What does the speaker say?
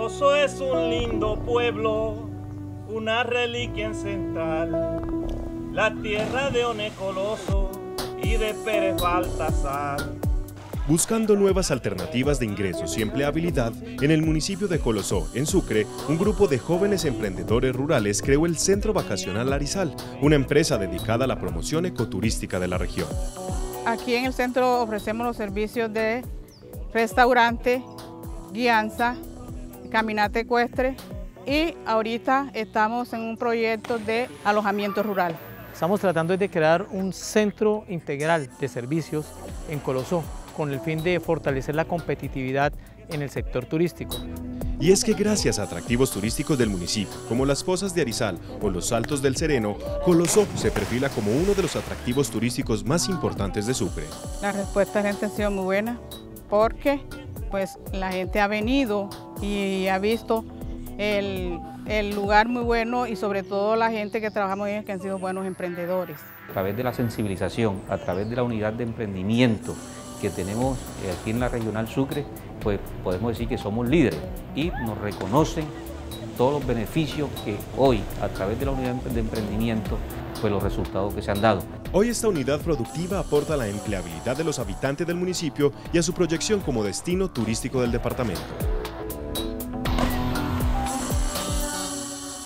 Coloso es un lindo pueblo, una reliquia ancestral, la tierra de One Coloso y de Pérez Baltasar. Buscando nuevas alternativas de ingresos y empleabilidad, en el municipio de Colosó, en Sucre, un grupo de jóvenes emprendedores rurales creó el Centro Vacacional Arizal, una empresa dedicada a la promoción ecoturística de la región. Aquí en el centro ofrecemos los servicios de restaurante, guianza, caminata ecuestre y ahorita estamos en un proyecto de alojamiento rural. Estamos tratando de crear un centro integral de servicios en Colosó, con el fin de fortalecer la competitividad en el sector turístico. Y es que gracias a atractivos turísticos del municipio, como las Pozas de Arizal o los Saltos del Sereno, Colosó se perfila como uno de los atractivos turísticos más importantes de Sucre. La respuesta de la gente ha sido muy buena porque pues, la gente ha venido y ha visto el lugar muy bueno y sobre todo la gente que trabajamos en que han sido buenos emprendedores. A través de la sensibilización, a través de la unidad de emprendimiento que tenemos aquí en la Regional Sucre, pues podemos decir que somos líderes y nos reconocen todos los beneficios que hoy, a través de la unidad de emprendimiento, pues los resultados que se han dado. Hoy esta unidad productiva aporta a la empleabilidad de los habitantes del municipio y a su proyección como destino turístico del departamento.